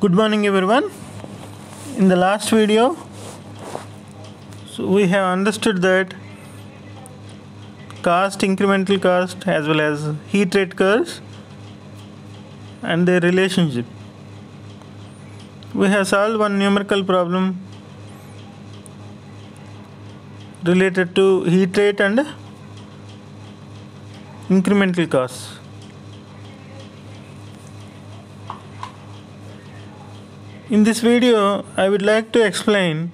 Good morning everyone. In the last video, we have understood that cost, incremental cost as well as heat rate curves and their relationship. We have solved one numerical problem related to heat rate and incremental costs. In this video, I would like to explain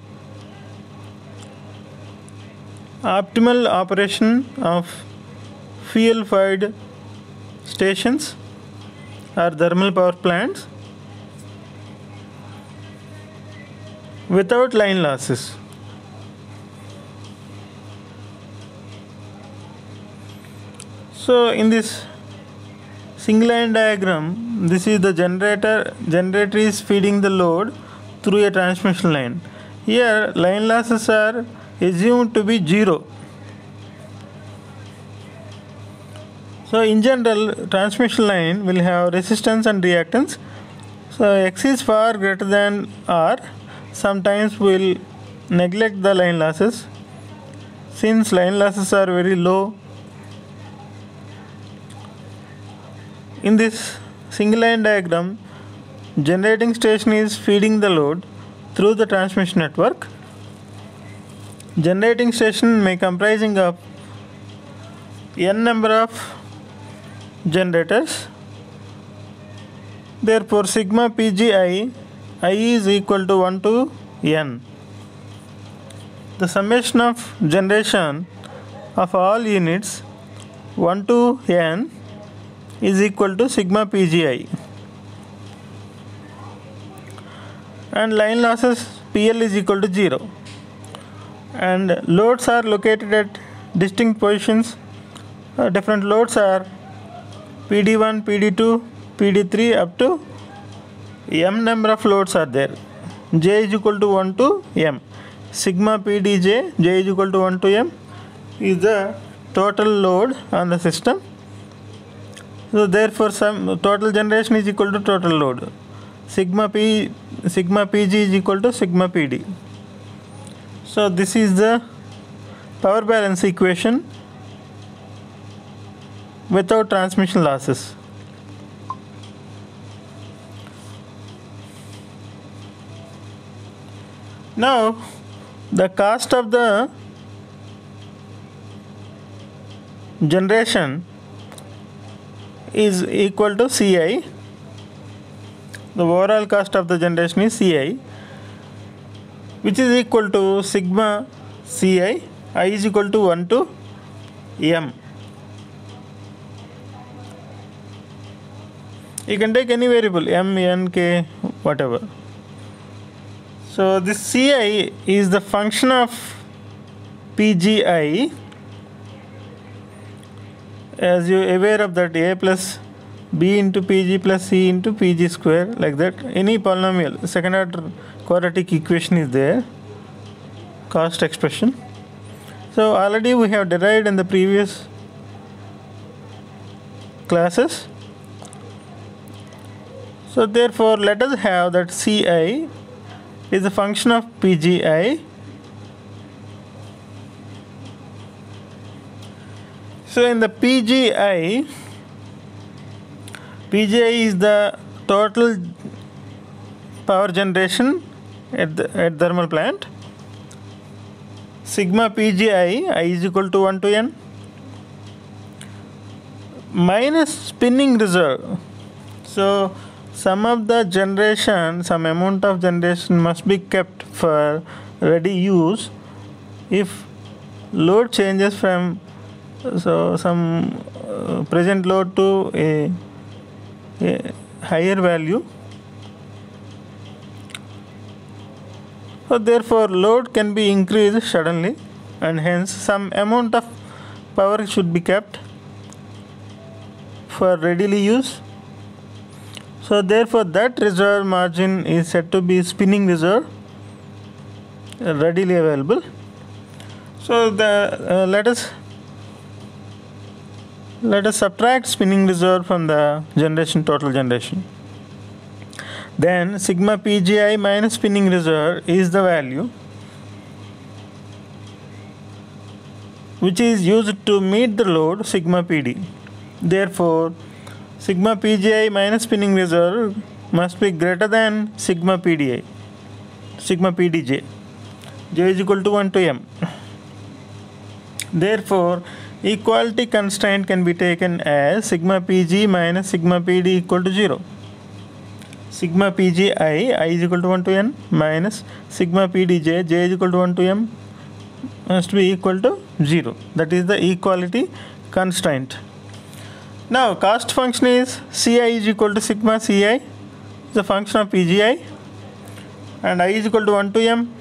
optimal operation of fuel-fired stations or thermal power plants without line losses. So in this single line diagram, this is the generator. Generator is feeding the load through a transmission line. Here line losses are assumed to be 0. So in general, transmission line will have resistance and reactance. So X is far greater than R. Sometimes we will neglect the line losses. Since line losses are very low, in this single line diagram, generating station is feeding the load through the transmission network. Generating station may comprising of n number of generators. Therefore, sigma PGI, I is equal to 1 to n. The summation of generation of all units 1 to n is equal to sigma PGI. And line losses PL is equal to 0. And loads are located at distinct positions. Different loads are PD1, PD2, PD3 up to m number of loads are there. J is equal to 1 to m. Sigma PDJ, J is equal to 1 to m is the total load on the system. So therefore some total generation is equal to total load. Sigma PG is equal to sigma PD. So this is the power balance equation without transmission losses. Now the cost of the generation is equal to Ci. The overall cost of the generation is Ci, which is equal to sigma Ci. I is equal to 1 to m. You can take any variable m, n, k, whatever. So this Ci is the function of Pgi. As you are aware of that, a plus b into pg plus c into pg square, like that. Any polynomial second order quadratic equation is there, cost expression. So already we have derived in the previous classes. So therefore let us have that Ci is a function of Pgi. So in the PGI is the total power generation at thermal plant. Sigma PGI, I is equal to 1 to n, minus spinning reserve. So some of the generation, some amount of generation must be kept for ready use if load changes from some present load to a higher value. So therefore load can be increased suddenly, and hence some amount of power should be kept for readily use. So therefore that reserve margin is said to be spinning reserve, readily available. So let us Let us subtract spinning reserve from the total generation. then sigma PGI minus spinning reserve is the value which is used to meet the load sigma PD. Therefore, sigma PGI minus spinning reserve must be greater than sigma PDI, sigma PDJ. J is equal to 1 to m. Therefore, equality constraint can be taken as sigma PG minus sigma PD equal to 0. Sigma PGI, I is equal to 1 to n, minus sigma PDJ, J is equal to 1 to m, must be equal to 0. That is the equality constraint. Now, cost function is Ci is equal to sigma Ci, the function of PGI, and I is equal to 1 to m.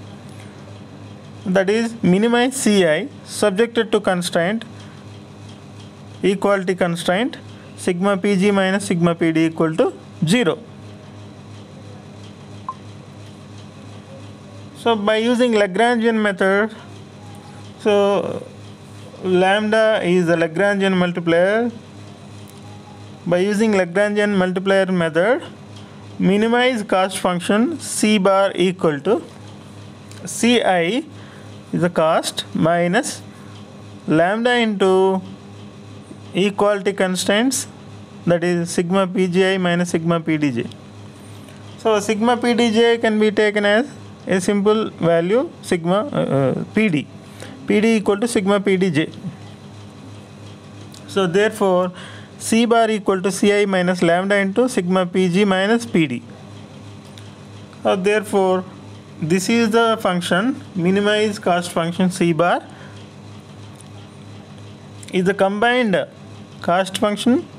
That is minimize Ci subjected to constraint, equality constraint, sigma Pg minus sigma Pd equal to 0. So by using Lagrangian method, so lambda is the Lagrangian multiplier. By using Lagrangian multiplier method, minimize cost function C bar equal to Ci is the cost minus lambda into equality constraints, that is sigma Pgi minus sigma Pdj. So sigma Pdj can be taken as a simple value sigma Pd equal to sigma Pdj. So therefore C bar equal to Ci minus lambda into sigma Pg minus Pd. Therefore this is the function, minimize cost function C bar is the combined cost function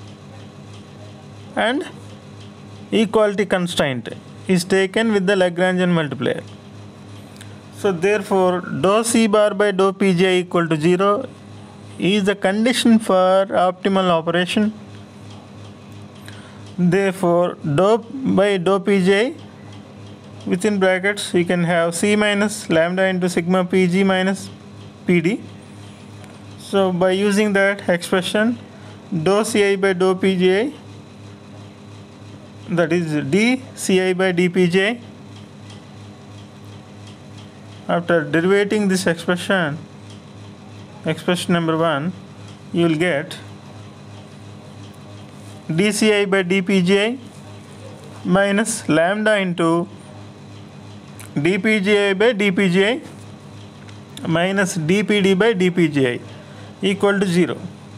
and equality constraint is taken with the Lagrangian multiplier. So therefore dou C bar by dou Pgi equal to 0 is the condition for optimal operation. Therefore dou by dou Pgi within brackets we can have C minus lambda into sigma Pg minus Pd. So by using that expression, dou Ci by dou Pgi, that is dCi by dPgi. After derivating this expression number 1, you will get dCi by dPgi minus lambda into dPgi by dPgi minus dPd by dPgi equal to 0.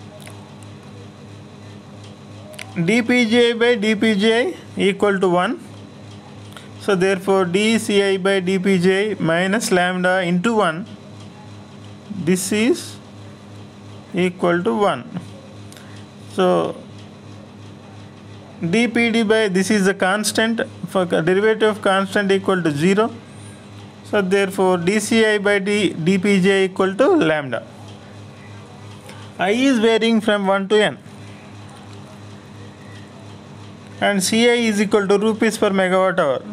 dPgi by dPgi equal to 1. So therefore dCi by dPgi minus lambda into 1, this is equal to 1. So dPd by, this is the constant, for derivative of constant equal to 0. So therefore dCi by dPgi equal to lambda. I is varying from 1 to n, and Ci is equal to rupees per megawatt hour,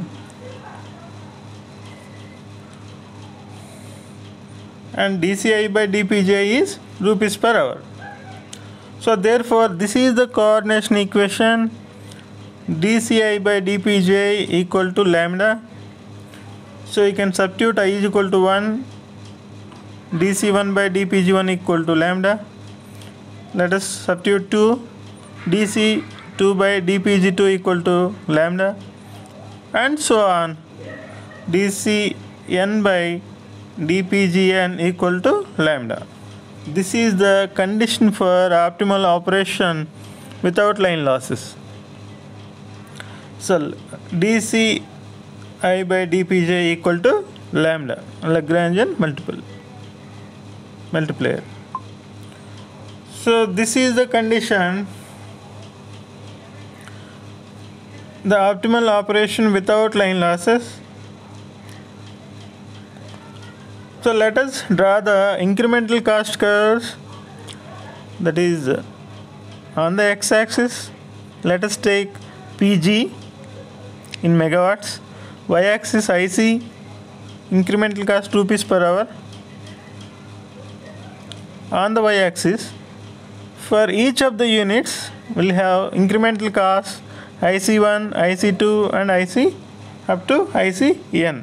and dCi by dPgi is rupees per hour. So therefore this is the coordination equation, dCi by dPgi equal to lambda. So you can substitute I is equal to 1, dC1 by dPg1 equal to lambda. Let us substitute 2, dC2 by dPg2 equal to lambda, and so on, dCn by dPgn equal to lambda. This is the condition for optimal operation without line losses. So dCi by dPgi equal to lambda, Lagrangian multiplier. So this is the condition, the optimal operation without line losses. So let us draw the incremental cost curves, that is on the x-axis let us take Pg in megawatts, y-axis IC, incremental cost rupees per hour. On the y-axis, for each of the units we'll have incremental cost IC1, IC2 and IC up to ICN.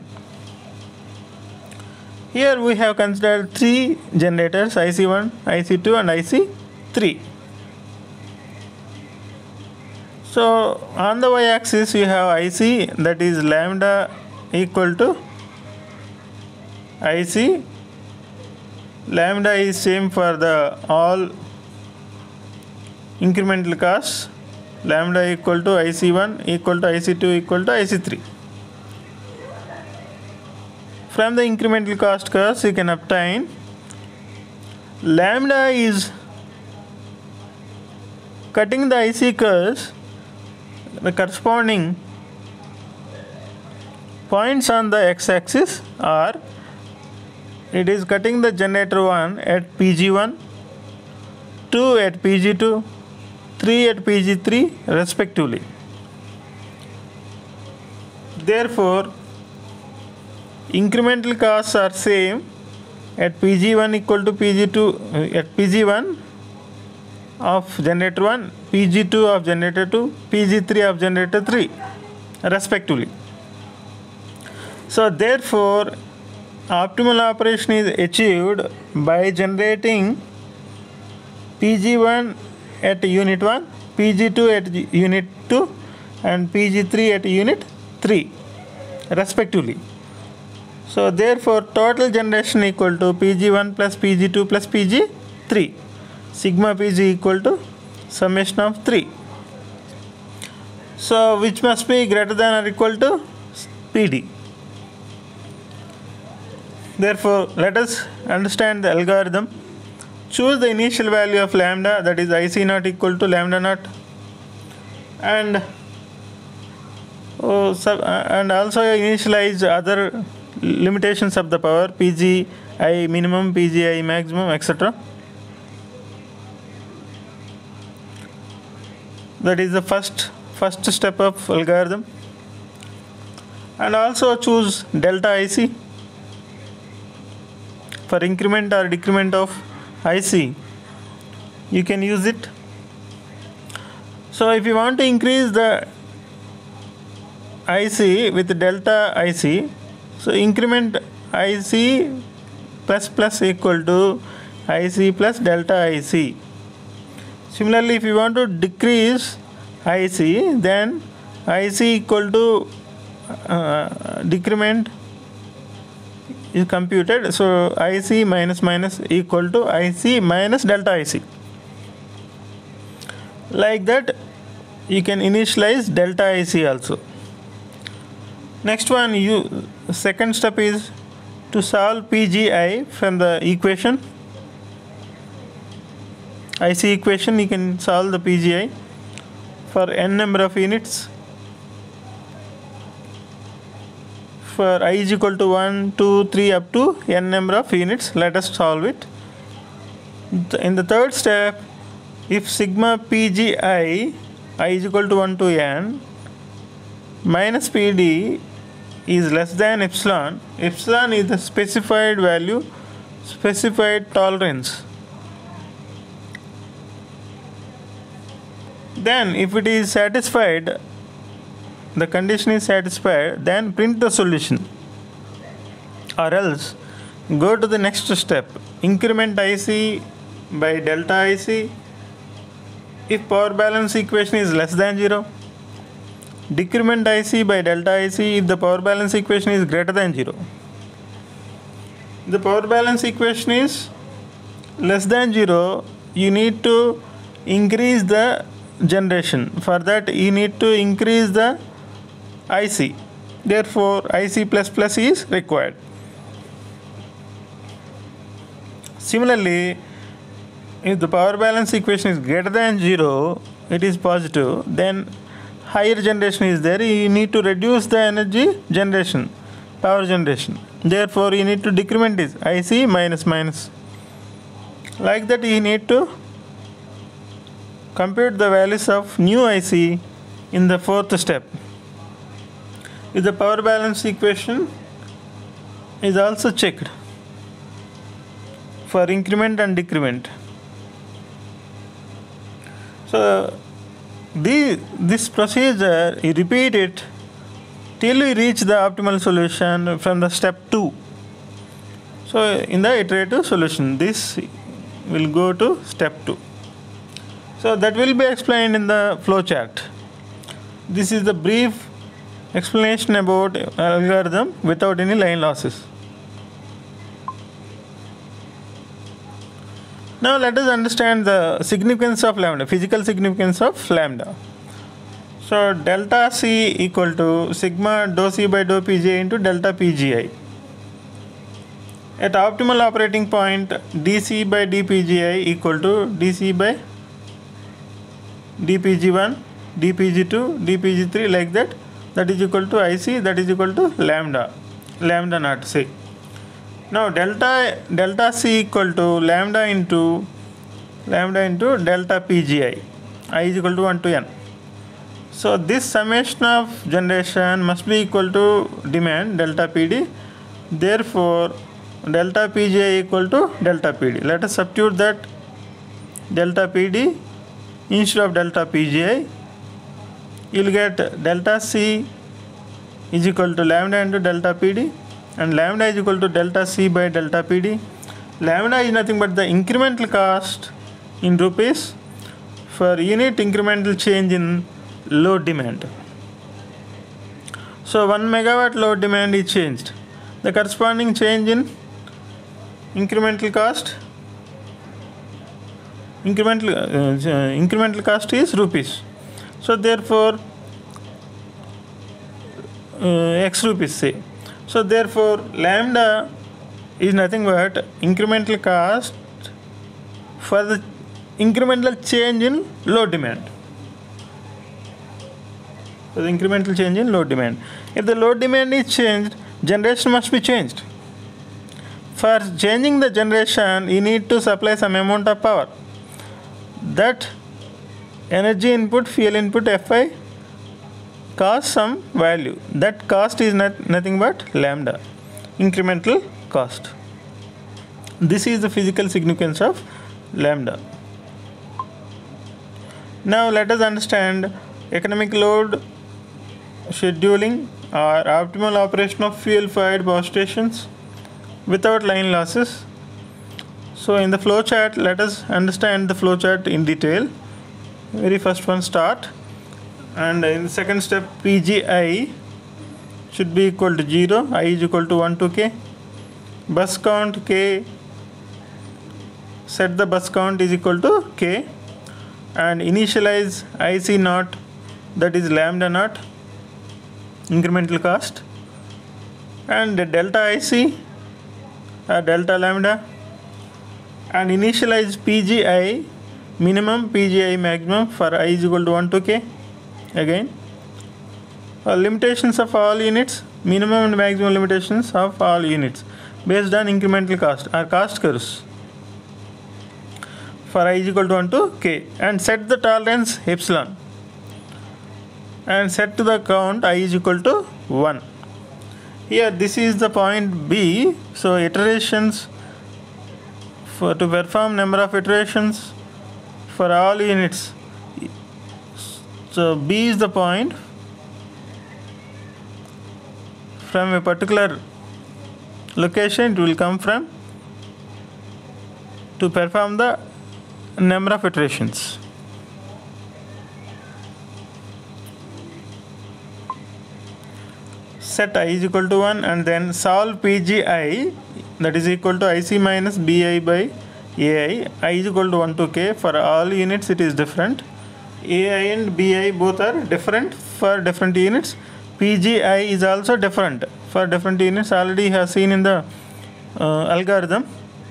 Here we have considered 3 generators, IC1, IC2 and IC3. So on the y-axis you have IC, that is lambda equal to IC. Lambda is same for the all incremental costs. Lambda equal to IC1 equal to IC2 equal to IC3. From the incremental cost curves you can obtain lambda is cutting the IC curves, the corresponding points on the x-axis are, it is cutting the generator 1 at Pg1, 2 at Pg2, 3 at Pg3 respectively. Therefore, incremental costs are same at Pg1 equal to Pg2, at Pg1 of generator 1, Pg2 of generator 2, Pg3 of generator 3 respectively. So therefore, optimal operation is achieved by generating Pg1 at unit 1, Pg2 at unit 2 and Pg3 at unit 3 respectively. So therefore total generation equal to Pg1 plus Pg2 plus Pg3. Sigma Pg equal to summation of 3. So which must be greater than or equal to Pd. Therefore let us understand the algorithm. Choose the initial value of lambda, that is IC naught equal to lambda naught, and also initialize other limitations of the power, Pgi minimum, Pgi maximum, etc. That is the first step of algorithm. And also choose delta IC for increment or decrement of IC. You can use it. So if you want to increase the IC with delta IC, so increment IC plus equal to IC plus delta IC. Similarly, if you want to decrease IC, then IC equal to decrement is computed. So IC minus equal to IC minus delta IC. Like that, you can initialize delta IC also. Next one, second step is to solve PGI from the equation. IC equation, you can solve the PGI for n number of units. For I is equal to 1, 2, 3 up to n number of units, let us solve it. In the third step, if sigma PGI I is equal to 1 to n minus PD is less than epsilon, epsilon is the specified value, specified tolerance. Then if it is satisfied, the condition is satisfied, then print the solution, or else go to the next step, increment IC by delta IC if power balance equation is less than 0, decrement IC by delta IC if the power balance equation is greater than 0. The power balance equation is less than 0, you need to increase the generation. For that you need to increase the IC. Therefore IC plus is required. Similarly, if the power balance equation is greater than 0, it is positive, then higher generation is there, you need to reduce the energy generation, power generation. Therefore you need to decrement this IC minus. Like that you need to compute the values of new IC in the fourth step. If the power balance equation is also checked for increment and decrement. So this procedure, you repeat it till you reach the optimal solution from the step 2. So in the iterative solution, this will go to step 2. So that will be explained in the flowchart. This is the brief explanation about algorithm without any line losses. Now let us understand the significance of lambda, physical significance of lambda. So delta C equal to sigma dou C by dou Pgi into delta Pgi. At optimal operating point, dC by dPgi equal to dC by dPg1, dPg2, dPg3 like that. That is equal to IC, that is equal to lambda naught C. Now delta C equal to lambda into delta Pgi. I is equal to 1 to n. So this summation of generation must be equal to demand delta PD. Therefore delta Pgi equal to delta PD. Let us substitute that delta PD instead of delta Pgi. You will get delta C is equal to lambda into delta PD, and lambda is equal to delta C by delta PD. Lambda is nothing but the incremental cost in rupees for unit incremental change in load demand. So 1 megawatt load demand is changed. The corresponding change in incremental cost is rupees. So therefore x rupees say. So therefore lambda is nothing but incremental cost for the incremental change in load demand. So the incremental change in load demand. If the load demand is changed, generation must be changed. For changing the generation, you need to supply some amount of power. That energy input, fuel input Fi costs some value. That cost is nothing but lambda, incremental cost. This is the physical significance of lambda. Now let us understand economic load scheduling or optimal operation of fuel-fired power stations without line losses. So in the flowchart, let us understand the flowchart in detail. Very first one, start, and in the second step, Pgi should be equal to 0, I is equal to 1 to k. Bus count k, set the bus count is equal to k, and initialize IC naught, that is lambda naught, incremental cost, and delta IC delta lambda, and initialize Pgi minimum, Pgi maximum for I is equal to 1 to k. Again, limitations of all units, minimum and maximum limitations of all units based on incremental cost or cost curves for I is equal to 1 to k, and set the tolerance epsilon, and set to the count I is equal to 1. Here this is the point B. So iterations to perform number of iterations for all units. So B is the point from a particular location it will come from to perform the number of iterations. Set I is equal to 1 and then solve Pgi, that is equal to IC minus Bi by Ai. I is equal to 1 to k. For all units it is different. Ai and Bi both are different for different units. Pgi is also different for different units. Already you have seen in the algorithm.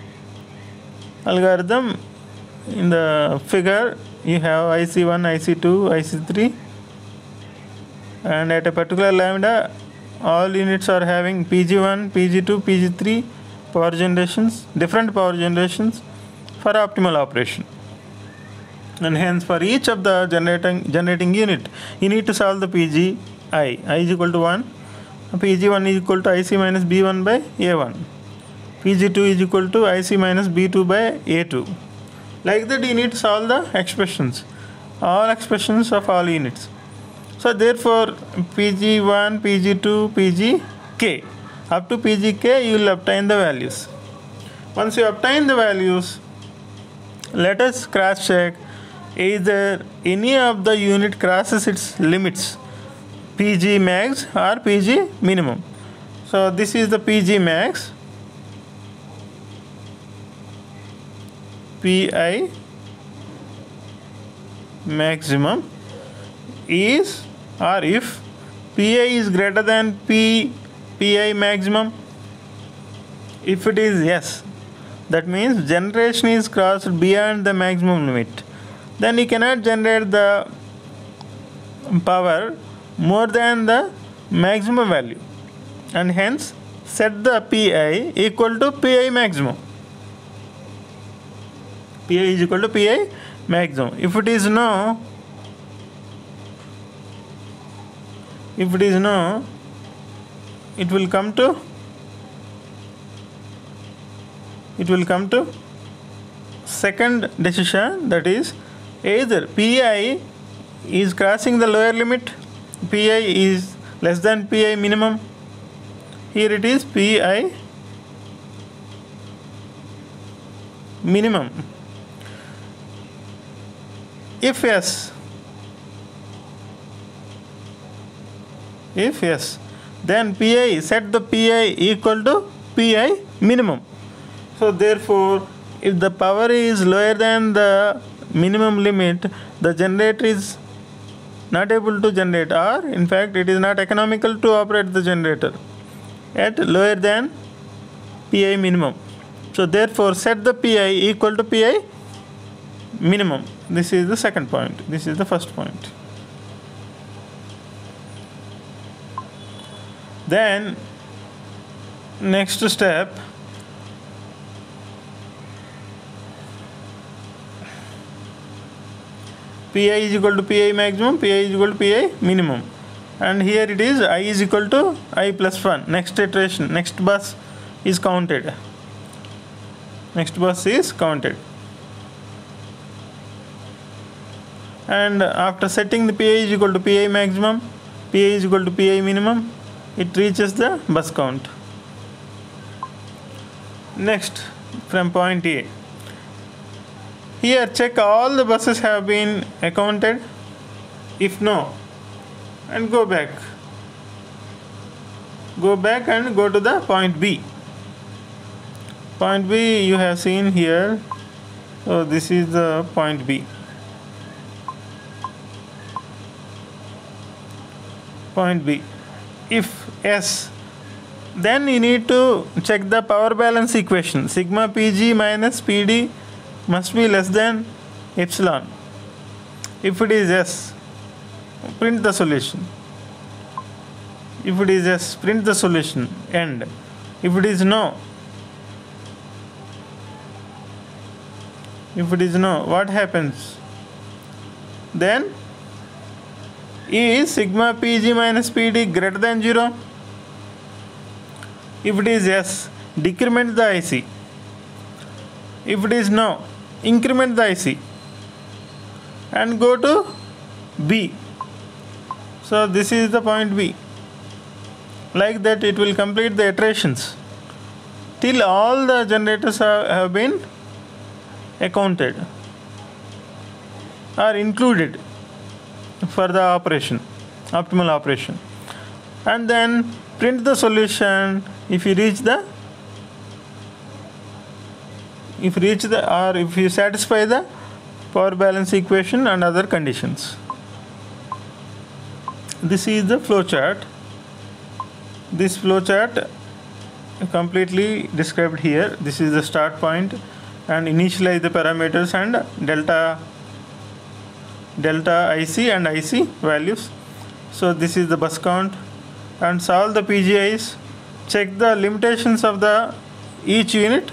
In the figure you have IC1, IC2, IC3, and at a particular lambda all units are having Pg1, Pg2, Pg3 power generations, different power generations for optimal operation. And hence for each of the generating unit you need to solve the Pgi. I is equal to 1, Pg1 is equal to IC minus B1 by A1, Pg2 is equal to IC minus B2 by A2. Like that you need to solve the expressions. all expressions of all units. So therefore Pg1, Pg2, Pgk, up to Pgk you will obtain the values. Once you obtain the values, let us cross check either any of the unit crosses its limits, Pg max or Pg minimum. So this is the Pg max, Pi maximum is, or if Pi is greater than Pi maximum, if it is yes, that means generation is crossed beyond the maximum limit, then you cannot generate the power more than the maximum value, and hence set the Pi equal to Pi maximum. Pi is equal to Pi maximum. If it is no, it will come to second decision, that is either Pi is crossing the lower limit, Pi is less than Pi minimum. Here it is Pi minimum. If yes, then Pi, set the Pi equal to Pi minimum. So therefore, if the power is lower than the minimum limit, the generator is not able to generate, or in fact it is not economical to operate the generator at lower than Pi minimum. So therefore set the Pi equal to Pi minimum. This is the second point. This is the first point. Then next step, Pi is equal to Pi maximum, Pi is equal to Pi minimum, and here it is I is equal to I plus 1. Next iteration, next bus is counted. And after setting the Pi is equal to Pi maximum, Pi is equal to Pi minimum, it reaches the bus count. Next, from point A, here check all the buses have been accounted. If no, and go back and go to the point B. Point B you have seen here. So this is the point B. Point B. If yes, then you need to check the power balance equation. Sigma Pg minus Pd must be less than epsilon. If it is yes, print the solution. If it is yes, print the solution, end. If it is no, what happens? Then is sigma Pg minus Pd greater than 0? If it is yes, decrement the IC. If it is no, increment the IC and go to B. So this is the point B. Like that it will complete the iterations till all the generators have been accounted or included for the operation, optimal operation, and then print the solution if you satisfy the power balance equation and other conditions. This is the flow chart. This flow chart completely described here. This is the start point, and initialize the parameters and delta IC and IC values. So this is the bus count, and solve the PGIs. Check the limitations of each unit,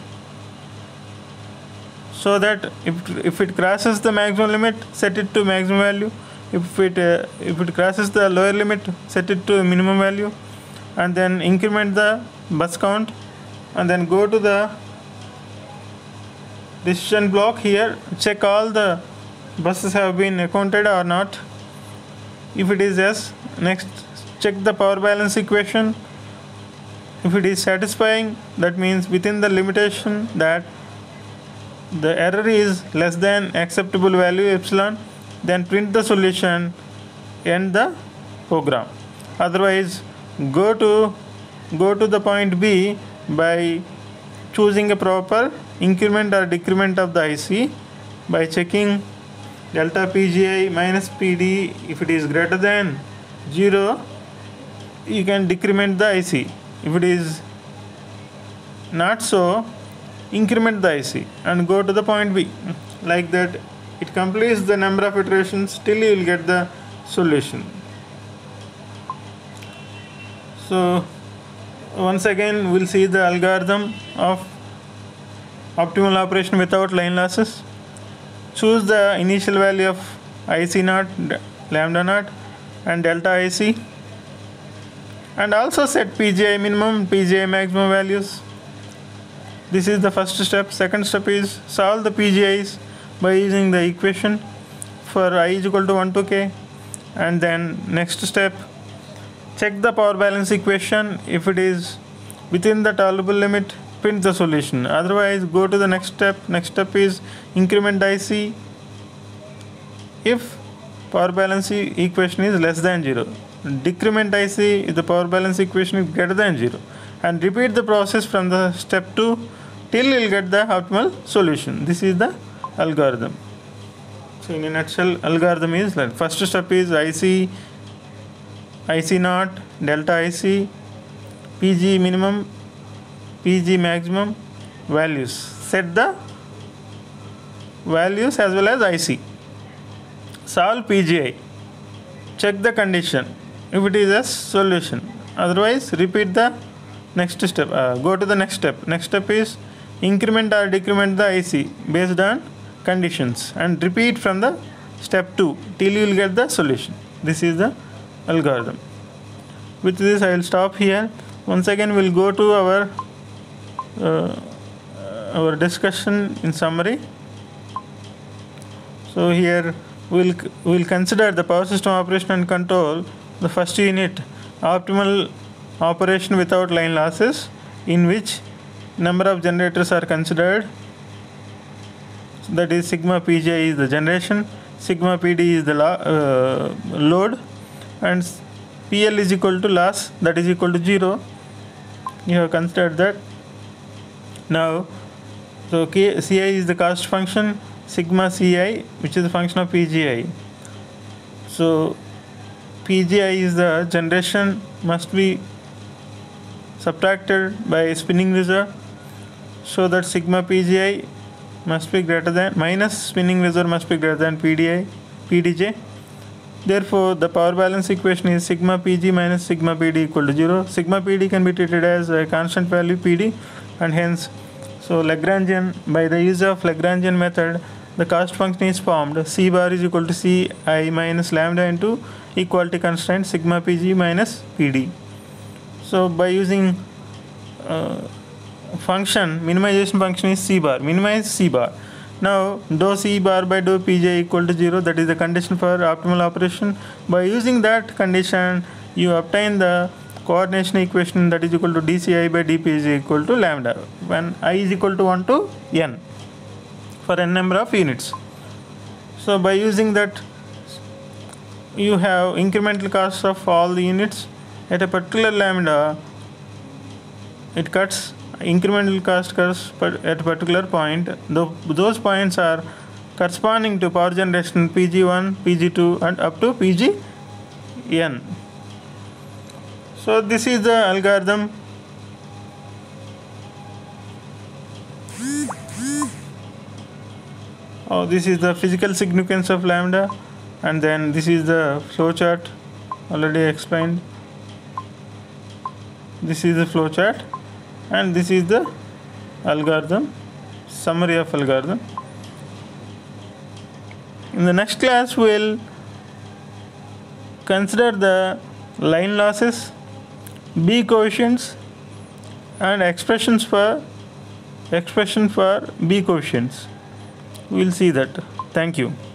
so that if it crosses the maximum limit, set it to maximum value. If it crosses the lower limit, set it to minimum value, and then increment the bus count, and then go to the decision block. Here check all the buses have been accounted or not. If it is yes, next check the power balance equation. If it is satisfying, that means within the limitation that the error is less than acceptable value epsilon, then print the solution, end the program. Otherwise, go to the point B by choosing a proper increment or decrement of the IC by checking delta PGI minus PD. If it is greater than 0, you can decrement the IC. If it is not so, increment the IC and go to the point B. Like that, it completes the number of iterations till you will get the solution. So once again, we'll see the algorithm of optimal operation without line losses. Choose the initial value of IC naught, lambda naught and delta IC, and also set PGI minimum, PGI maximum values. This is the first step. Second step is solve the PGIs by using the equation for I is equal to 1 to k. And then next step, check the power balance equation. If it is within the tolerable limit, print the solution. Otherwise, go to the next step. Next step is increment IC if power balance equation is less than 0. Decrement IC if the power balance equation is greater than 0. And repeat the process from the step 2 till you will get the optimal solution. This is the algorithm. So in a nutshell, algorithm is like first step is IC naught, delta IC, PG minimum, PG maximum values. Set the values as well as IC. Solve PGI. Check the condition. If it is a solution. Otherwise, repeat the next step. Go to the next step. Next step is increment or decrement the IC based on conditions and repeat from the step 2 till you will get the solution. This is the algorithm. With this, I will stop here. Once again, we will go to our discussion in summary. So here we will consider the power system operation and control. The first unit, optimal operation without line losses, in which number of generators are considered. That is sigma PGI is the generation, sigma PD is the load, and PL is equal to loss, that is equal to 0. You have considered that. Now, so Ci is the cost function, sigma Ci, which is the function of PGI. So PGI is the generation must be subtracted by spinning reserve, so that sigma PGI must be greater than minus spinning reserve must be greater than PDJ. Therefore, the power balance equation is sigma PG minus sigma PD equal to 0. Sigma PD can be treated as a constant value PD, and hence, so Lagrangian, by the use of Lagrangian method, the cost function is formed. C bar is equal to Ci minus lambda into equality constraint sigma PG minus PD. So by using function, minimization function is C bar, minimize C bar. Now dou C bar by dou PJ equal to 0, that is the condition for optimal operation. By using that condition, you obtain the coordination equation, that is equal to dCi by dP is equal to lambda when I is equal to 1 to n for n number of units. So by using that, you have incremental costs of all the units at a particular lambda. It cuts, incremental cost curves at a particular point. Those points are corresponding to power generation PG1, PG2 and up to PGN. So this is the algorithm. This is the physical significance of lambda, and then this is the flowchart already explained. This is the flowchart, and this is the algorithm, summary of algorithm. In the next class, we will consider the line losses, B coefficients, and expression for B coefficients. We will see that. Thank you.